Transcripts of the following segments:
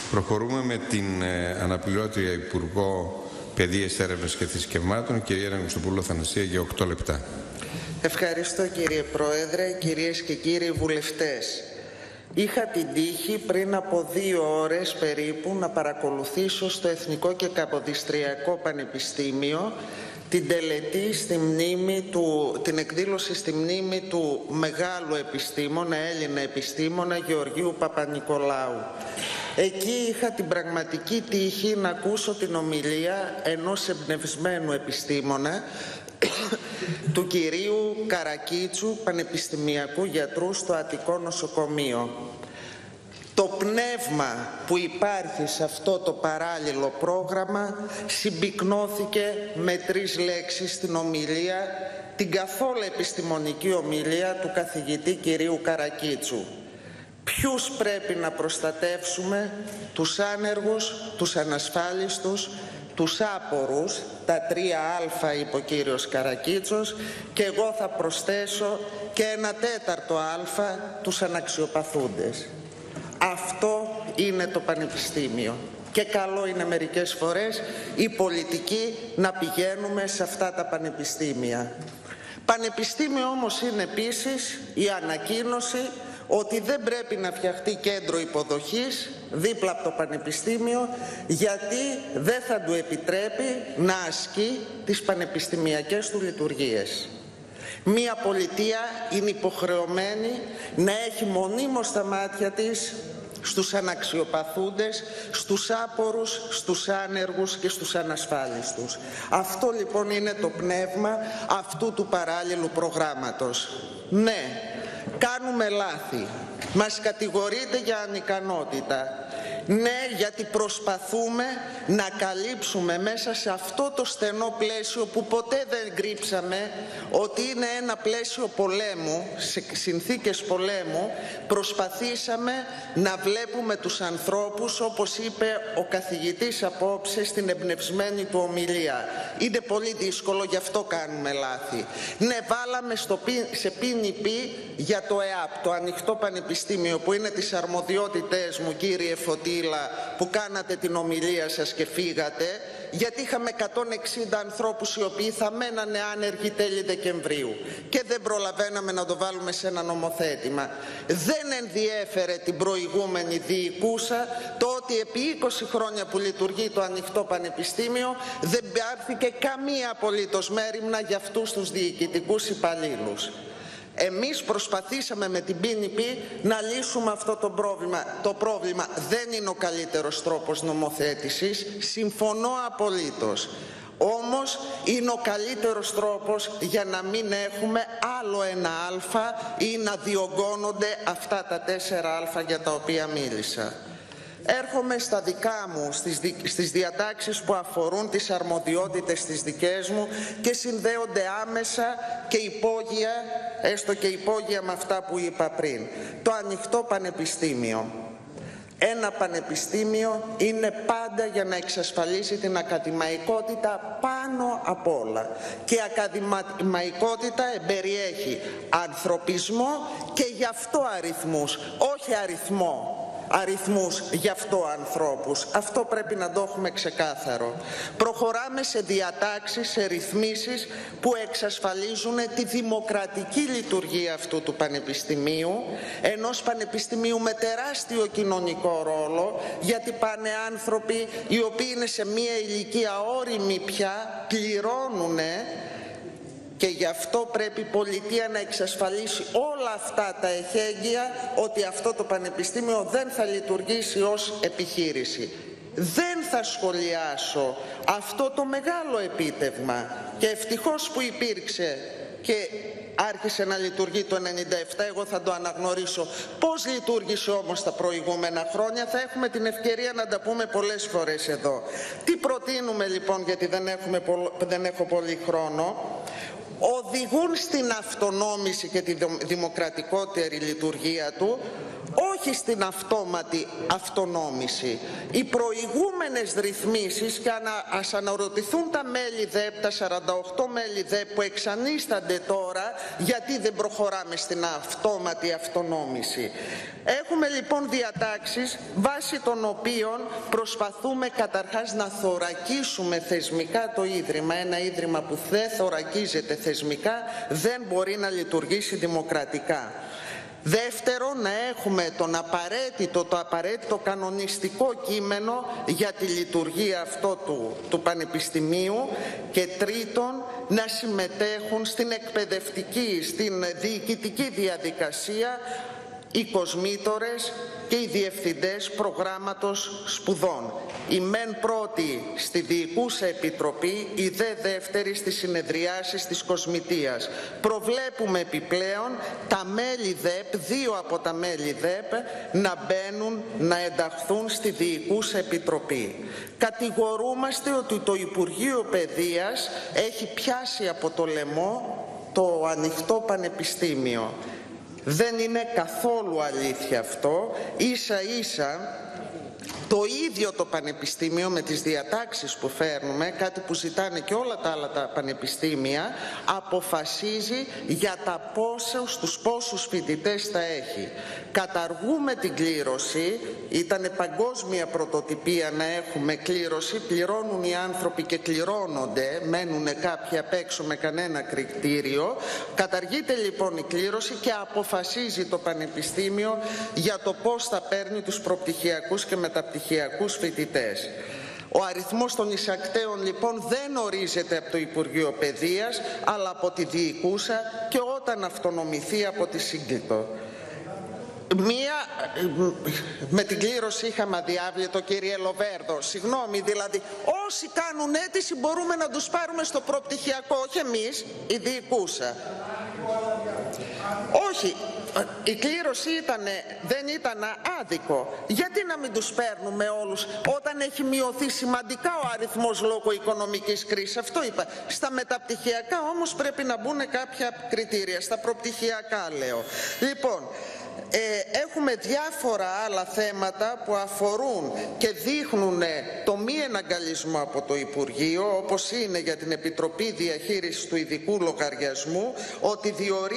Προχωρούμε με την αναπληρώτρια Υπουργό Παιδείας, Έρευνας και Θρησκευμάτων, κυρία Αναγνωστοπούλου Αθανασία, για 8 λεπτά. Ευχαριστώ κύριε Πρόεδρε, κυρίες και κύριοι βουλευτές. Είχα την τύχη πριν από 2 ώρες περίπου να παρακολουθήσω στο Εθνικό και Καποδιστριακό Πανεπιστήμιο την τελετή την εκδήλωση στη μνήμη του μεγάλου επιστήμονα, Έλληνα επιστήμονα Γεωργίου Παπανικολάου. Εκεί είχα την πραγματική τύχη να ακούσω την ομιλία ενός εμπνευσμένου επιστήμονα, του κυρίου Καρακίτσου, πανεπιστημιακού γιατρού στο Αττικό Νοσοκομείο. Το πνεύμα που υπάρχει σε αυτό το παράλληλο πρόγραμμα συμπυκνώθηκε με 3 λέξεις στην ομιλία, την καθόλου επιστημονική ομιλία του καθηγητή κυρίου Καρακίτσου. Ποιους πρέπει να προστατεύσουμε? Τους άνεργους, τους ανασφάλιστους, τους άπορους, τα 3α είπε ο κύριος Καρακίτσος, και εγώ θα προσθέσω και ένα 4ο α, τους αναξιοπαθούντες. Αυτό είναι το πανεπιστήμιο. Και καλό είναι μερικές φορές οι πολιτικοί να πηγαίνουμε σε αυτά τα πανεπιστήμια. Πανεπιστήμιο όμως είναι επίσης η ανακοίνωση ότι δεν πρέπει να φτιαχτεί κέντρο υποδοχής δίπλα από το πανεπιστήμιο, γιατί δεν θα του επιτρέπει να ασκεί τις πανεπιστημιακές του λειτουργίες. Μία πολιτεία είναι υποχρεωμένη να έχει μονίμως τα μάτια της στους αναξιοπαθούντες, στους άπορους, στους άνεργους και στους ανασφάλιστους. Αυτό λοιπόν είναι το πνεύμα αυτού του παράλληλου προγράμματος. Ναι, κάνουμε λάθη. Μας κατηγορείτε για ανικανότητα. Ναι, γιατί προσπαθούμε να καλύψουμε μέσα σε αυτό το στενό πλαίσιο που ποτέ δεν κρύψαμε ότι είναι ένα πλαίσιο πολέμου, σε συνθήκες πολέμου, προσπαθήσαμε να βλέπουμε τους ανθρώπους, όπως είπε ο καθηγητής απόψε στην εμπνευσμένη του ομιλία. Είναι πολύ δύσκολο, γι' αυτό κάνουμε λάθη. Ναι, βάλαμε σε πίνιπι για το ΕΑΠ, το Ανοιχτό Πανεπιστήμιο, που είναι τις αρμοδιότητές μου, κύριε Φωτή, που κάνατε την ομιλία σας και φύγατε, γιατί είχαμε 160 ανθρώπους οι οποίοι θα μένανε άνεργοι τέλη Δεκεμβρίου και δεν προλαβαίναμε να το βάλουμε σε ένα νομοθέτημα. Δεν ενδιέφερε την προηγούμενη διοικούσα το ότι επί 20 χρόνια που λειτουργεί το Ανοιχτό Πανεπιστήμιο δεν πάρθηκε καμία απολύτως μέριμνα για αυτούς τους διοικητικούς υπαλλήλους. Εμείς προσπαθήσαμε με την BNP να λύσουμε αυτό το πρόβλημα. Το πρόβλημα δεν είναι ο καλύτερος τρόπος νομοθέτησης, συμφωνώ απολύτως. Όμως είναι ο καλύτερος τρόπος για να μην έχουμε άλλο ένα α ή να διωγγώνονται αυτά τα 4α για τα οποία μίλησα. Έρχομαι στα δικά μου, στις διατάξεις που αφορούν τις αρμοδιότητες τις δικές μου και συνδέονται άμεσα και υπόγεια, έστω και υπόγεια με αυτά που είπα πριν. Το Ανοιχτό Πανεπιστήμιο. Ένα πανεπιστήμιο είναι πάντα για να εξασφαλίσει την ακαδημαϊκότητα πάνω απ' όλα. Και η ακαδημαϊκότητα εμπεριέχει ανθρωπισμό και γι' αυτό αριθμούς, όχι αριθμούς γι' αυτό ανθρώπους. Αυτό πρέπει να το έχουμε ξεκάθαρο. Προχωράμε σε διατάξεις, σε ρυθμίσεις που εξασφαλίζουν τη δημοκρατική λειτουργία αυτού του πανεπιστημίου, ενός πανεπιστημίου με τεράστιο κοινωνικό ρόλο, γιατί πάνε άνθρωποι οι οποίοι είναι σε μία ηλικία όριμη πια, πληρώνουνε, και γι' αυτό πρέπει η πολιτεία να εξασφαλίσει όλα αυτά τα εχέγγυα ότι αυτό το πανεπιστήμιο δεν θα λειτουργήσει ως επιχείρηση. Δεν θα σχολιάσω αυτό το μεγάλο επίτευγμα και ευτυχώς που υπήρξε και άρχισε να λειτουργεί το 1997, εγώ θα το αναγνωρίσω. Πώς λειτουργήσε όμως τα προηγούμενα χρόνια, θα έχουμε την ευκαιρία να τα πούμε πολλές φορές εδώ. Τι προτείνουμε λοιπόν, γιατί δεν έχω πολύ χρόνο? Οδηγούν στην αυτονόμηση και τη δημοκρατικότερη λειτουργία του, όχι στην αυτόματη αυτονόμηση. Οι προηγούμενες ρυθμίσεις, και ας αναρωτηθούν τα μέλη ΔΕΠ, τα 48 μέλη ΔΕΠ που εξανίστανται τώρα, γιατί δεν προχωράμε στην αυτόματη αυτονόμηση. Έχουμε λοιπόν διατάξεις βάσει των οποίων προσπαθούμε καταρχάς να θωρακίσουμε θεσμικά το Ίδρυμα. Ένα Ίδρυμα που δεν θωρακίζεται θεσμικά δεν μπορεί να λειτουργήσει δημοκρατικά. Δεύτερον, να έχουμε το απαραίτητο κανονιστικό κείμενο για τη λειτουργία αυτό του Πανεπιστημίου. Και τρίτον, να συμμετέχουν στην εκπαιδευτική, στην διοικητική διαδικασία οι κοσμήτορες και οι διευθυντές προγράμματος σπουδών. Η μεν πρώτη στη Διοικούσα Επιτροπή, η δε δεύτερη στις συνεδριάσεις της Κοσμητείας. Προβλέπουμε επιπλέον τα μέλη ΔΕΠ, 2 από τα μέλη ΔΕΠ, να μπαίνουν, να ενταχθούν στη Διοικούσα Επιτροπή. Κατηγορούμαστε ότι το Υπουργείο Παιδείας έχει πιάσει από το λαιμό το ανοιχτό πανεπιστήμιο. Δεν είναι καθόλου αλήθεια αυτό. Ίσα ίσα το ίδιο το Πανεπιστήμιο με τις διατάξεις που φέρνουμε, κάτι που ζητάνε και όλα τα άλλα τα πανεπιστήμια, αποφασίζει για τους πόσους φοιτητές θα έχει. Καταργούμε την κλήρωση, ήταν παγκόσμια πρωτοτυπία να έχουμε κλήρωση, πληρώνουν οι άνθρωποι και κληρώνονται, μένουν κάποιοι απ' έξω με κανένα κριτήριο. Καταργείται λοιπόν η κλήρωση και αποφασίζει το Πανεπιστήμιο για το πώς θα παίρνει τους προπτυχιακούς και μεταπτυχιακούς φοιτητές. Ο αριθμός των εισακτέων λοιπόν δεν ορίζεται από το Υπουργείο Παιδείας, αλλά από τη Διοικούσα και όταν αυτονομηθεί από τη Σύγκλιτο. Με την κλήρωση είχαμε αδιάβλητο, κύριε Λοβέρδο. Συγγνώμη, δηλαδή όσοι κάνουν αίτηση μπορούμε να τους πάρουμε στο προπτυχιακό, όχι εμείς, η Διοικούσα. Όχι, η κλήρωση δεν ήταν άδικο. Γιατί να μην τους παίρνουμε όλους όταν έχει μειωθεί σημαντικά ο αριθμός λόγω οικονομικής κρίσης? Αυτό είπα. Στα μεταπτυχιακά όμως πρέπει να μπουν κάποια κριτήρια. Στα προπτυχιακά λέω. Λοιπόν, έχουμε διάφορα άλλα θέματα που αφορούν και δείχνουν το μη εναγκαλισμό από το Υπουργείο, όπως είναι για την Επιτροπή Διαχείρισης του Ειδικού Λογαριασμού, ότι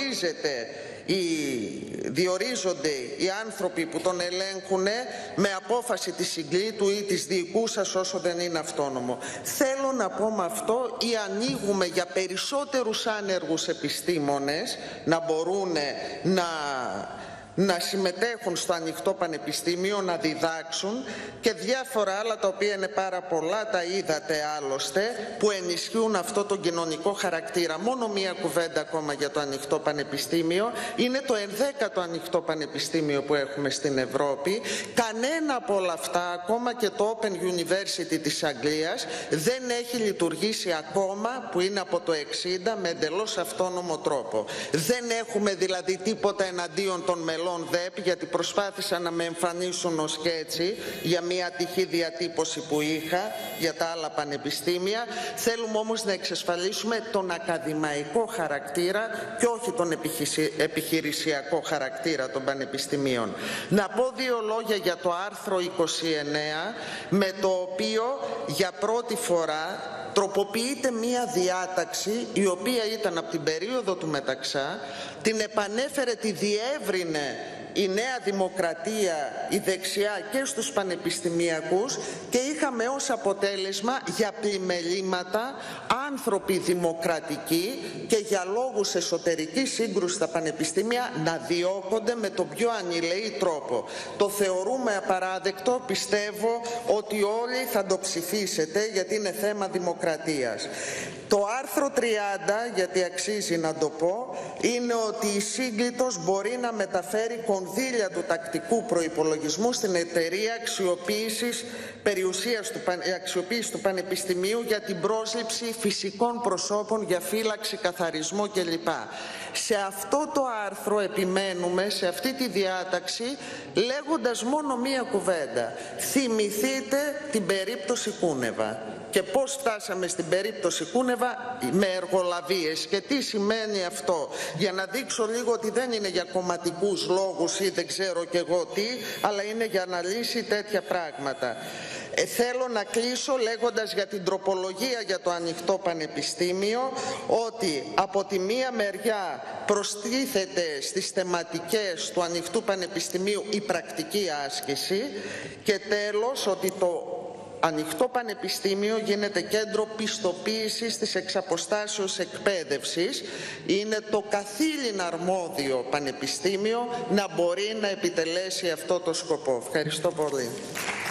διορίζονται οι άνθρωποι που τον ελέγχουν με απόφαση της Συγκλήτου ή της Διοικούσας όσο δεν είναι αυτόνομο. Θέλω να πω με αυτό, ή ανοίγουμε για περισσότερους άνεργους επιστήμονες να μπορούν να συμμετέχουν στο ανοιχτό πανεπιστήμιο, να διδάξουν, και διάφορα άλλα τα οποία είναι πάρα πολλά, τα είδατε άλλωστε, που ενισχύουν αυτό τον κοινωνικό χαρακτήρα. Μόνο μία κουβέντα ακόμα για το ανοιχτό πανεπιστήμιο. Είναι το 11ο ανοιχτό πανεπιστήμιο που έχουμε στην Ευρώπη. Κανένα από όλα αυτά, ακόμα και το Open University της Αγγλίας, δεν έχει λειτουργήσει ακόμα, που είναι από το 60, με εντελώς αυτόνομο τρόπο. Δεν έχουμε δηλαδή τίποτα εναντίον των μελών ΔΕΠ, γιατί προσπάθησαν να με εμφανίσουν ως και έτσι για μια ατυχή διατύπωση που είχα για τα άλλα πανεπιστήμια. Θέλουμε όμως να εξασφαλίσουμε τον ακαδημαϊκό χαρακτήρα και όχι τον επιχειρησιακό χαρακτήρα των πανεπιστημίων. Να πω 2 λόγια για το άρθρο 29, με το οποίο για πρώτη φορά τροποποιείται μία διάταξη η οποία ήταν από την περίοδο του Μεταξά, την επανέφερε, τη διεύρυνε η Νέα Δημοκρατία, η δεξιά, και στους πανεπιστημιακούς, και είχαμε ως αποτέλεσμα για πλημελήματα άνθρωποι δημοκρατικοί και για λόγους εσωτερικής σύγκρουσης στα πανεπιστήμια να διώκονται με τον πιο ανηλεή τρόπο. Το θεωρούμε απαράδεκτο, πιστεύω ότι όλοι θα το ψηφίσετε γιατί είναι θέμα δημοκρατίας. Το άρθρο 30, γιατί αξίζει να το πω, είναι ότι η Σύγκλιτος μπορεί να μεταφέρει κονδύλια του τακτικού προϋπολογισμού στην εταιρεία αξιοποίησης του Πανεπιστημίου για την πρόσληψη φυσικών προσώπων για φύλαξη, καθαρισμό κλπ. Σε αυτό το άρθρο επιμένουμε, σε αυτή τη διάταξη, λέγοντας μόνο μία κουβέντα. Θυμηθείτε την περίπτωση Κούνεβα. Και πώς φτάσαμε στην περίπτωση Κούνεβα? Με εργολαβίες. Και τι σημαίνει αυτό? Για να δείξω λίγο ότι δεν είναι για κομματικούς λόγους ή δεν ξέρω κι εγώ τι, αλλά είναι για να λύσει τέτοια πράγματα. Θέλω να κλείσω λέγοντας για την τροπολογία για το ανοιχτό πανεπιστήμιο, ότι από τη μία μεριά προστίθεται στις θεματικές του ανοιχτού πανεπιστημίου η πρακτική άσκηση, και τέλος ότι το ανοιχτό πανεπιστήμιο γίνεται κέντρο πιστοποίησης της εξαποστάσεως εκπαίδευσης. Είναι το καθήλυνα αρμόδιο πανεπιστήμιο να μπορεί να επιτελέσει αυτό το σκοπό. Ευχαριστώ πολύ.